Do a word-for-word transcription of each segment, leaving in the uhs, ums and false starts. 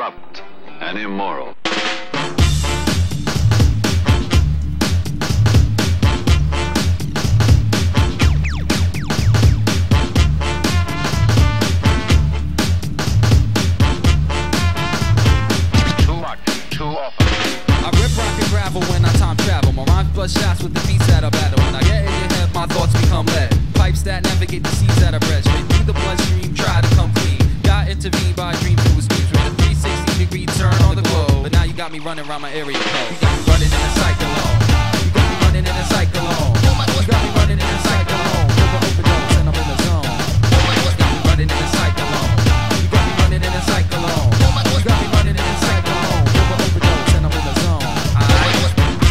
corrupt and immoral. Too much, too often. I rip, rock, and gravel when I time travel. My rhymes bust shots with the beats that I battle. When I get in your head, my thoughts become lead. Pipes that navigate the seas that I bred. Straight through the bloodstream, try to come clean. Got intervened by dreams through a speech with a three sixty degree turn on the globe. But now you got me running around my area code. You got me running in a cyclone. You got me running in a cyclone. You got me running in a cyclone. Over overdose and I'm in the zone. You got me running in a cyclone. You got me running in a cyclone. You got me running in a cyclone. Over overdose and I'm in the zone. Aight.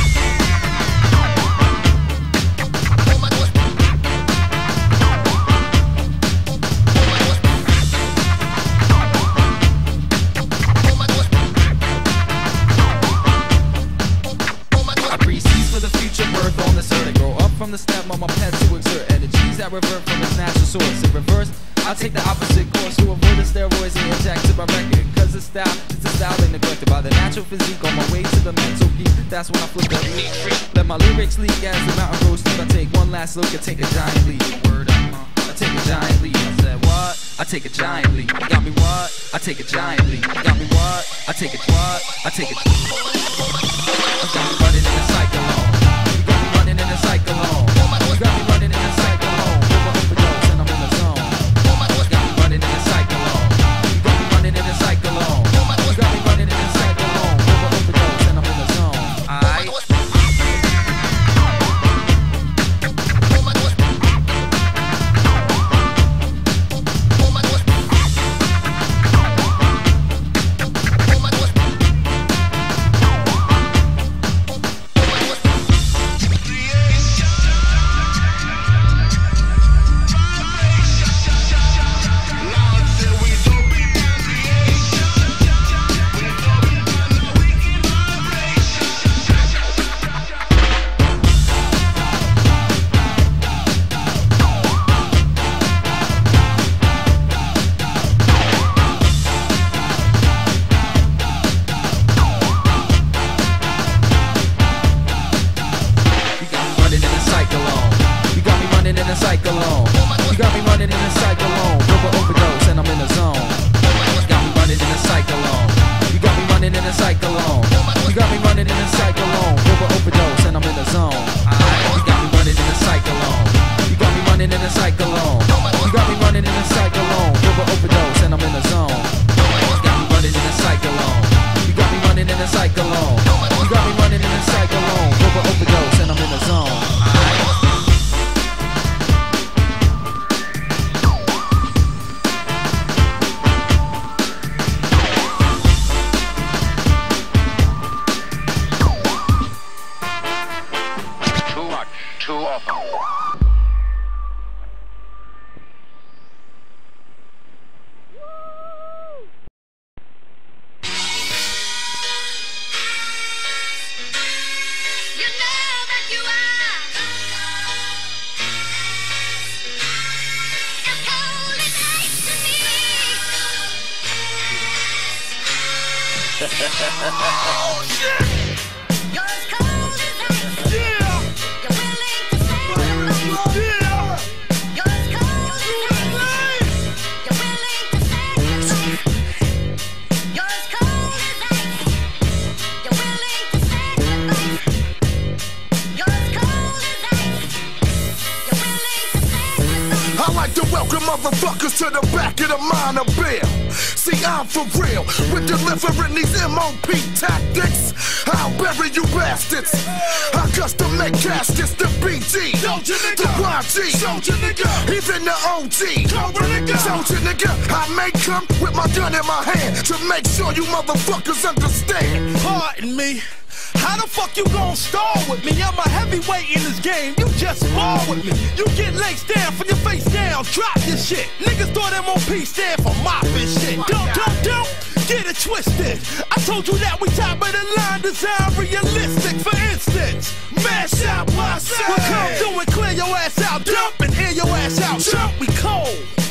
From the stem on my pen to exert energies that revert from its natural source. In reverse, I take the opposite course to avoid the steroids and inject to my record. Cause the style is the style they neglected by the natural physique on my way to the mental peak. That's when I flip the beat. Let my lyrics leak as the mountain grows steep. I take one last look and take a giant leap. Word up, I take a giant leap. I said what? I take a giant leap. You got me what? I take a giant leap. You got me what? I take a what? I take a. I got me running in a cyclone. You got me running in a cyclone. You got me running in a cyclone. Over overdose and I'm in the zone. You got me running in a cyclone. You got me running in a cyclone. You got me running in a cyclone. Over overdose and I'm in the zone. Aight. In a cyclone, you got me running in a cyclone. Over overdose and I'm in the zone. You got me running in a cyclone. You got me running in a cyclone. You got me running in a cyclone. Over overdose and I'm in the zone. Aight. You got me running in a cyclone. You got me running in a cyclone. You got me running in a cyclone. Over overdose and I'm in the zone. You got me running in a cyclone. You got me running in a cyclone. You got me running in a cyclone. Over overdose and I'm in the zone. Aight. Too often. Oh shit! You're as cold as ice. Yeah! You're willing to sacrifice. Yeah! You're as cold as ice. You're willing to sacrifice. You're as cold as ice. You're willing to sacrifice. You're as cold as ice. You're willing to sacrifice. I like to welcome motherfuckers to the back of the minor bill. See, I'm for real with delivering these M O P tactics. I'll bury you bastards. I custom make caskets, the B G, the Y G, even the O G, Soldier nigga. I may come with my gun in my hand to make sure you motherfuckers understand. Pardon me. How the fuck you gon' stall with me? I'm a heavyweight in this game, you just spar with me. You get legs down from your face down, drop this shit. Niggas thought M O P stand for mopping shit. Don't, don't, don't get it twisted. I told you that we top of the line, design realistic. For instance, mash out my side. Well, come do it, clear your ass out, dump and air your ass out. Jump, we cold.